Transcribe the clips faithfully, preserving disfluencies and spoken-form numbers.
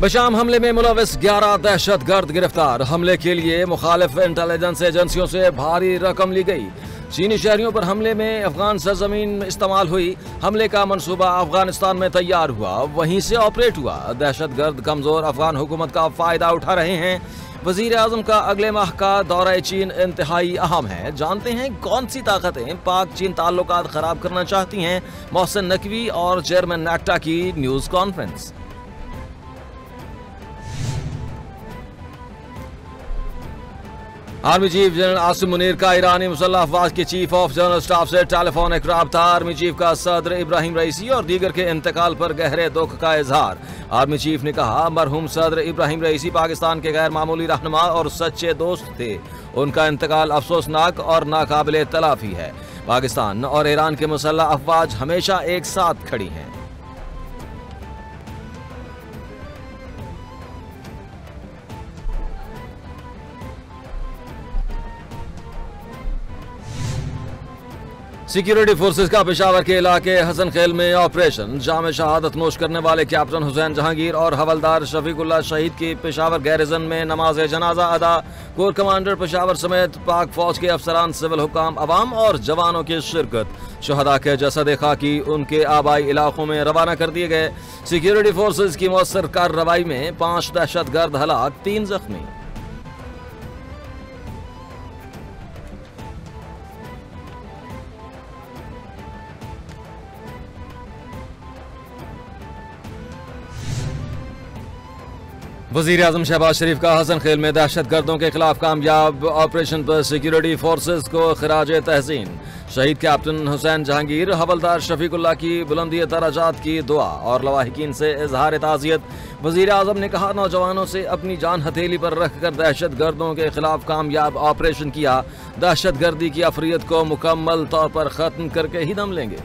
बशाम हमले में मुलविस ग्यारह दहशत गर्द गिरफ्तार। हमले के लिए मुखालिफ इंटेलिजेंस एजेंसियों से भारी रकम ली गई। चीनी शहरियों पर हमले में अफगान सरजमीन इस्तेमाल हुई। हमले का मंसूबा अफगानिस्तान में तैयार हुआ, वहीं से ऑपरेट हुआ। दहशत गर्द कमजोर अफगान हुकूमत का फायदा उठा रहे हैं। वजीर आजम का अगले माह का दौरा चीन इंतहाई अहम है। जानते हैं कौन सी ताकतें पाक चीन ताल्लुकात खराब करना चाहती हैं। मोहसिन नकवी और चेयरमैन नेक्टा की news conference. Army chief general Asim Munir का ईरानी मुसल्लह अफवाज के चीफ ऑफ जनरल स्टाफ से टेलीफोनिक राब्ता। आर्मी चीफ का सदर इब्राहिम रईसी और दीगर के इंतकाल पर गहरे दुख का इजहार। आर्मी चीफ ने कहा, मरहूम सदर इब्राहिम रईसी पाकिस्तान के गैर मामूली रहनुमा और सच्चे दोस्त थे। उनका इंतकाल अफसोसनाक और नाकाबिले तलाफी है। पाकिस्तान और ईरान के मुसल्लह अफवाज हमेशा एक साथ खड़ी हैं। सिक्योरिटी फोर्सेस का पेशावर के इलाके हसन खेल में ऑपरेशन। जाम शहादत नोश करने वाले कैप्टन हुसैन जहांगीर और हवलदार शफीकुल्लाह शहीद की पेशावर गैरिजन में नमाज जनाजा अदा। कोर कमांडर पेशावर समेत पाक फौज के अफसरान, सिविल हुकाम, अवाम और जवानों की शिरकत। शहदा के जसद खाकी उनके आबाई इलाकों में रवाना कर दिए गए। सिक्योरिटी फोर्सेज की मौसर कार्रवाई में पांच दहशत गर्द हलाक, तीन जख्मी। वजीर आजम शहबाज शरीफ का हसन खेल में दहशत गर्दों के खिलाफ कामयाब ऑपरेशन पर सिक्योरिटी फोर्सेस को खराज तहसीन। शहीद कैप्टन हुसैन जहांगीर, हवलदार शफीकुल्लाह की बुलंदी दराजात की दुआ और लवाहिकीन से इजहार ताज़ियत। वजीर आजम ने कहा, नौजवानों से अपनी जान हथेली पर रखकर दहशत गर्दों के खिलाफ कामयाब ऑपरेशन किया। दहशत गर्दी की अफरियत को मुकम्मल तौर पर खत्म करके ही दम लेंगे।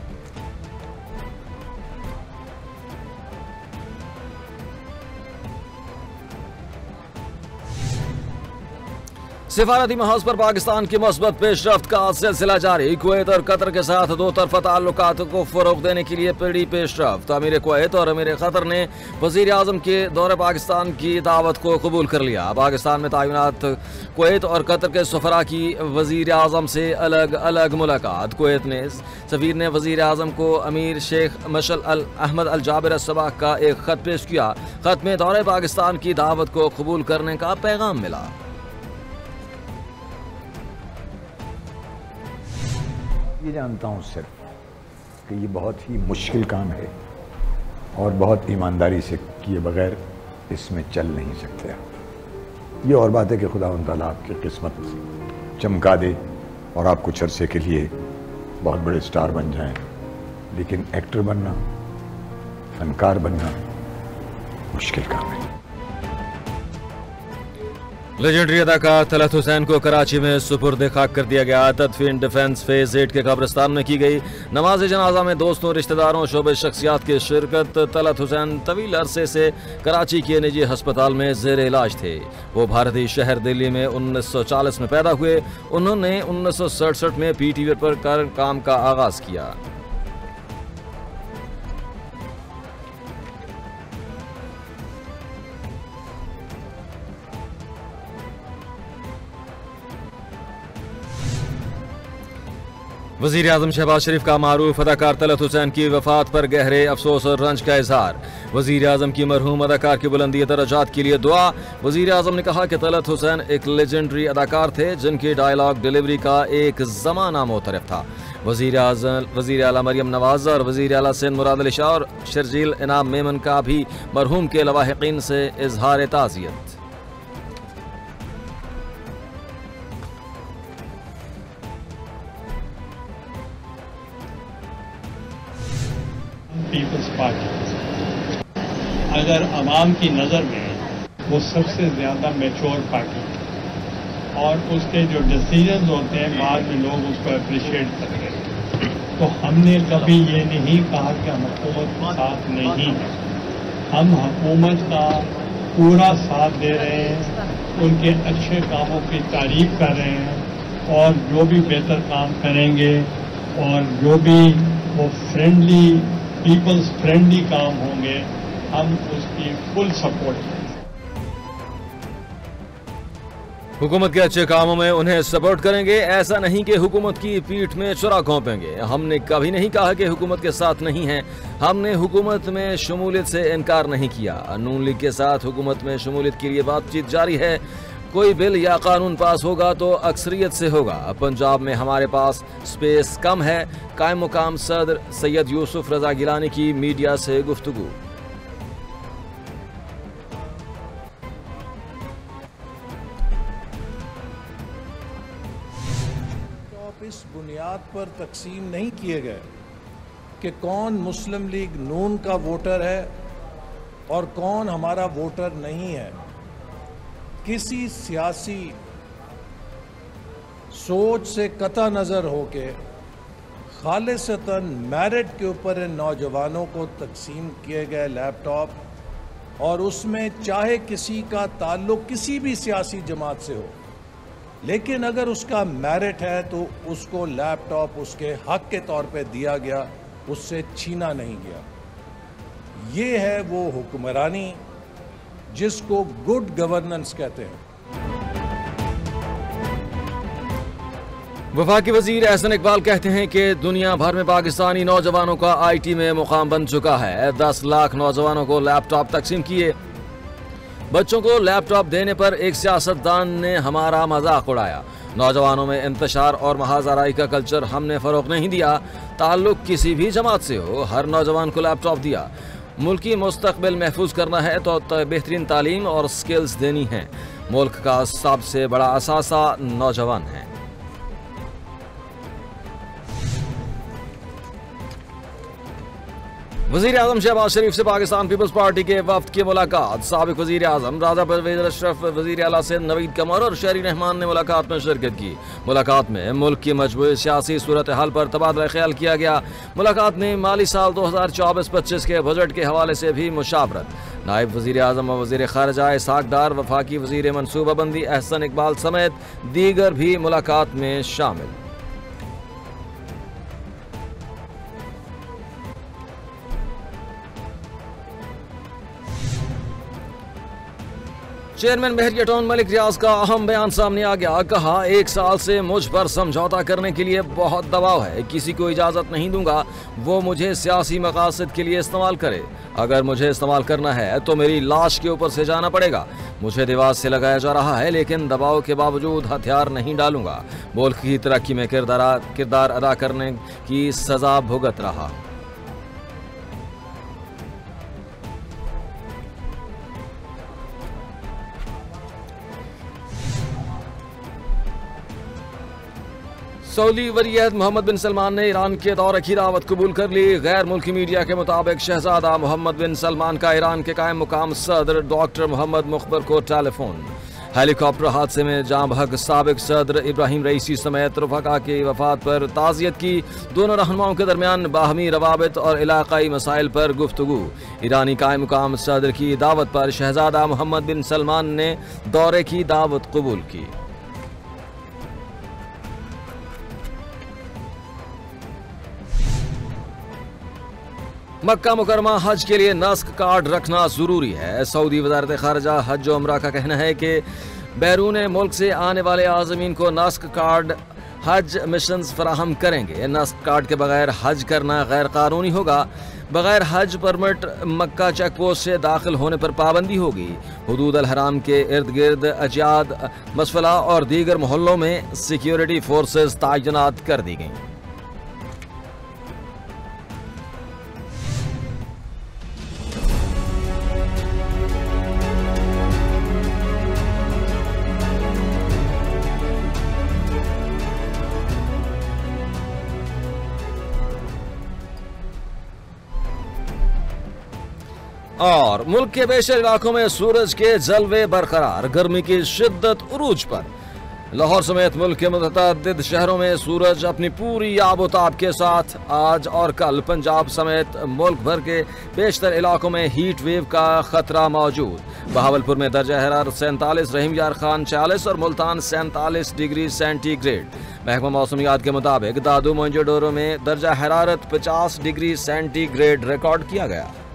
सिफारती महाज पर पाकिस्तान की मस्बत पेशरफ्त का सिलसिला जारी। कुवैत और कतर के साथ दो तरफा ताल्लुकात को फरोग देने के लिए पड़ी पेशरफ्त। अमीर कुवैत और अमीर कतर ने वजीर आजम के दौरे पाकिस्तान की दावत को कबूल कर लिया। पाकिस्तान में तैनात कुवैत और कतर के सफरा की वजीर आजम से अलग अलग मुलाकात। कुवैत ने सफीर ने वजीर आजम को अमीर शेख मशल अल अहमद अल जाबिर अस्सबाह का एक खत पेश किया। खत में दौरे पाकिस्तान की दावत को कबूल करने का पैगाम मिला। ये जानता हूँ सिर्फ कि ये बहुत ही मुश्किल काम है और बहुत ईमानदारी से किए बगैर इसमें चल नहीं सकते। ये और बात है कि खुदा ताला आपकी किस्मत चमका दे और आप कुछ अरसे के लिए बहुत बड़े स्टार बन जाएं, लेकिन एक्टर बनना, फनकार बनना मुश्किल काम है। लेजेंडरी अदाकार तलत हुसैन को कराची में सुपुर्द खाक कर दिया गया। तदफीन डिफेंस फेज एट के कब्रिस्तान में की गई। नमाज जनाजा में दोस्तों, रिश्तेदारों, शोबे शख्सियात की शिरकत। तलत हुसैन तवील अरसे से कराची के निजी अस्पताल में जेर इलाज थे। वो भारतीय शहर दिल्ली में उन्नीस सौ चालीस में पैदा हुए। उन्होंने उन्नीस सौ सड़सठ में पी टी वी पर काम का आगाज किया। वजीर आजम शहबाज शरीफ का मारूफ अदाकार तलत हुसैन की वफात पर गहरे अफसोस और रंज का इजहार। वजीर आजम की मरहूम अदाकार की बुलंदी दर्जात के लिए दुआ। वजीर आजम ने कहा कि तलत हुसैन एक लेजेंडरी अदाकार थे जिनकी डायलॉग डिलीवरी का एक जमाना मोतरफ था। वजीर आजम वजीर आला मरियम नवाज और वजीर आला सिंध मुराद अली शाह और शर्जील इनाम मेमन का भी मरहूम के लवाहिकीन से इजहार ताज़ियत। पीपल्स पार्टी अगर अवाम की नज़र में वो सबसे ज़्यादा मैच्योर पार्टी है और उसके जो डिसीजन होते हैं बाद में लोग उसको अप्रिशिएट करते हैं, तो हमने कभी ये नहीं कहा कि हम हुकूमत के साथ नहीं हैं। हम हुकूमत का पूरा साथ दे रहे हैं, उनके अच्छे कामों की तारीफ कर रहे हैं और जो भी बेहतर काम करेंगे और जो भी वो फ्रेंडली पीपल्स फ्रेंडली काम होंगे हम उसकी फुल सपोर्ट करें। हुकूमत के अच्छे कामों में उन्हें सपोर्ट करेंगे, ऐसा नहीं कि हुकूमत की पीठ में छुरा घोंपेंगे। हमने कभी नहीं कहा कि हुकूमत के साथ नहीं हैं। हमने हुकूमत में शमूलियत से इनकार नहीं किया। नून लीग के साथ हुकूमत में शमूलियत के लिए बातचीत जारी है। कोई बिल या कानून पास होगा तो अक्सरियत से होगा। पंजाब में हमारे पास स्पेस कम है। कायम मुकाम सदर सैयद यूसुफ रजा गिलानी की मीडिया से गुफ्तगू। इस बुनियाद पर तकसीम नहीं किए गए कि कौन मुस्लिम लीग नून का वोटर है और कौन हमारा वोटर नहीं है। किसी सियासी सोच से कता नज़र होके खालिसतन मेरिट के ऊपर इन नौजवानों को तकसीम किए गए लैपटॉप, और उसमें चाहे किसी का ताल्लुक किसी भी सियासी जमात से हो, लेकिन अगर उसका मेरिट है तो उसको लैपटॉप उसके हक के तौर पे दिया गया, उससे छीना नहीं गया। ये है वो हुक्मरानी जिसको गुड गवर्नेंस कहते हैं। वफाकी वजीर एहसन इकबाल कहते हैं कि दुनिया भर में पाकिस्तानी नौजवानों का आई टी में मुकाम बन चुका है। दस लाख नौजवानों को लैपटॉप तकसीम किए। बच्चों को लैपटॉप देने पर एक सियासतदान ने हमारा मजाक उड़ाया। नौजवानों में इंतशार और महाजराई का कल्चर हमने फरोग नहीं दिया। ताल्लुक किसी भी जमात से हो, हर नौजवान को लैपटॉप दिया। मुल्की मुस्तकबिल महफूज करना है तो बेहतरीन तालीम और स्किल्स देनी है। मुल्क का सबसे बड़ा असासा नौजवान है। वज़ीर आज़म शहबाज शरीफ से पाकिस्तान पीपल्स पार्टी के वफ्द की मुलाकात। साबिक वज़ीर आज़म राजा परवेज़ अशरफ, वज़ीर आला से नवीद कमर और शहरी रहमान ने मुलाकात में शिरकत की। मुलाकात में मुल्क की मजबूत सियासी सूरत हाल पर तबादला ख्याल किया गया। मुलाकात में माली साल दो हज़ार चौबीस पच्चीस के बजट के हवाले से भी मुशावरत। नायब वज़ीर आज़म और वज़ीर ख़ारिजा इसहाक़ डार, वफाकी वज़ीर मनसूबाबंदी एहसन इकबाल समेत दीगर भी मुलाकात में शामिल। चेयरमैन बहरिया टाउन मलिक रियाज का अहम बयान सामने आ गया। कहा, एक साल से मुझ पर समझौता करने के लिए बहुत दबाव है। किसी को इजाज़त नहीं दूंगा वो मुझे सियासी मकासद के लिए इस्तेमाल करे। अगर मुझे इस्तेमाल करना है तो मेरी लाश के ऊपर से जाना पड़ेगा। मुझे दीवार से लगाया जा रहा है लेकिन दबाव के बावजूद हथियार नहीं डालूंगा। मुल्क की तरक्की में किरदार किरदार अदा करने की सजा भुगत रहा। सऊदी वलीअहद मोहम्मद बिन सलमान ने ईरान के दौरे की दावत कबूल कर ली। गैर मुल्की मीडिया के मुताबिक शहजादा मोहम्मद बिन सलमान का ईरान के कायम मुकाम सदर डॉक्टर मोहम्मद मुखबर को टेलीफोन। हेलीकॉप्टर हादसे में जाँ बहक साबिक सदर इब्राहिम रईसी समेत रफ़का की वफात पर ताज़ियत की। दोनों रहनुमाओं के दरमियान बाहमी रवाबित और इलाकाई मसाइल पर गुफ्तगू। ईरानी कायम मुकाम सदर की दावत पर शहजादा मोहम्मद बिन सलमान ने दौरे की दावत कबूल की। मक्का मुकरमा हज के लिए नस्क कार्ड रखना जरूरी है। सऊदी वजारत खारजा हज और उमरा का कहना है कि बैरून मुल्क से आने वाले आज़मीन को नस्क कार्ड हज मिशंस फराहम करेंगे। नस्क कार्ड के बगैर हज करना गैर कानूनी होगा। बगैर हज परमिट मक्का चेक पोस्ट से दाखिल होने पर पाबंदी होगी। हुदूद अल हराम के इर्द गिर्द अजियाद, मसफला और दीगर मोहल्लों में सिक्योरिटी फोर्सेज तैनात कर दी गई। और मुल्क के बेशर इलाकों में सूरज के जलवे बरकरार। गर्मी की शिद्दत उरूज पर। लाहौर समेत मुल्क के मुतअद्दिद शहरों में सूरज अपनी पूरी आबोताब के साथ आज और कल पंजाब समेत मुल्क भर के बेशतर इलाकों में हीट वेव का खतरा मौजूद। बहावलपुर में दर्जा हरारत सैंतालीस, रहीम यार खान छियालीस और मुल्तान सैंतालीस डिग्री सेंटीग्रेड। महकमा मौसमियात के मुताबिक दादू मोइंजोडोरो में दर्जा हरारत पचास डिग्री सेंटीग्रेड रिकॉर्ड किया गया।